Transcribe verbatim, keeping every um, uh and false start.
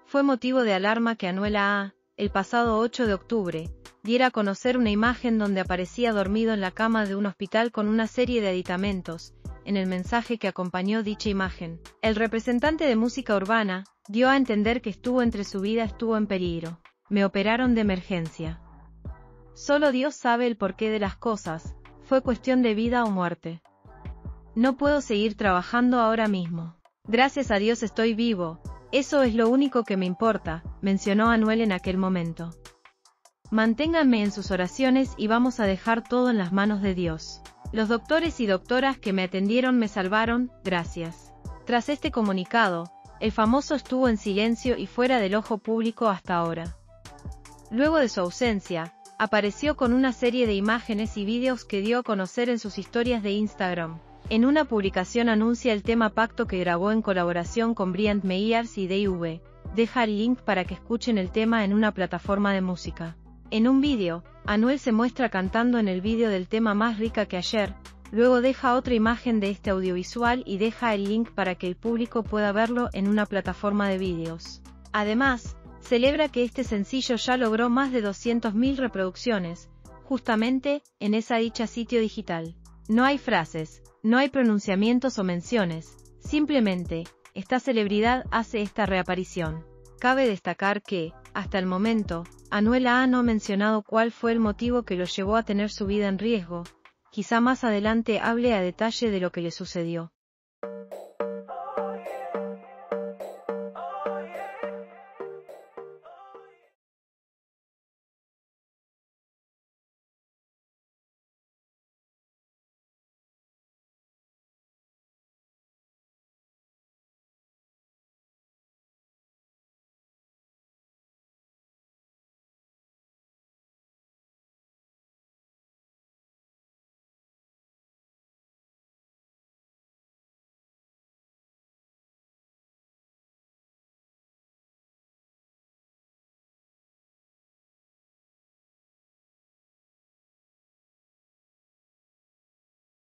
Fue motivo de alarma que Anuel A A, el pasado ocho de octubre, diera a conocer una imagen donde aparecía dormido en la cama de un hospital con una serie de aditamentos. En el mensaje que acompañó dicha imagen, el representante de música urbana dio a entender que estuvo entre su vida estuvo en peligro. Me operaron de emergencia. Solo Dios sabe el porqué de las cosas, fue cuestión de vida o muerte. No puedo seguir trabajando ahora mismo. Gracias a Dios estoy vivo, eso es lo único que me importa, mencionó Anuel en aquel momento. Manténganme en sus oraciones y vamos a dejar todo en las manos de Dios. Los doctores y doctoras que me atendieron me salvaron, gracias. Tras este comunicado, el famoso estuvo en silencio y fuera del ojo público hasta ahora. Luego de su ausencia, apareció con una serie de imágenes y vídeos que dio a conocer en sus historias de Instagram. En una publicación anuncia el tema Pacto que grabó en colaboración con Brian Meyers y D V. Deja el link para que escuchen el tema en una plataforma de música. En un vídeo, Anuel se muestra cantando en el vídeo del tema Más rica que ayer, luego deja otra imagen de este audiovisual y deja el link para que el público pueda verlo en una plataforma de vídeos. Además, celebra que este sencillo ya logró más de doscientas mil reproducciones, justamente, en esa dicha sitio digital. No hay frases, no hay pronunciamientos o menciones, simplemente, esta celebridad hace esta reaparición. Cabe destacar que, hasta el momento, Anuel A A no ha mencionado cuál fue el motivo que lo llevó a tener su vida en riesgo, quizá más adelante hable a detalle de lo que le sucedió.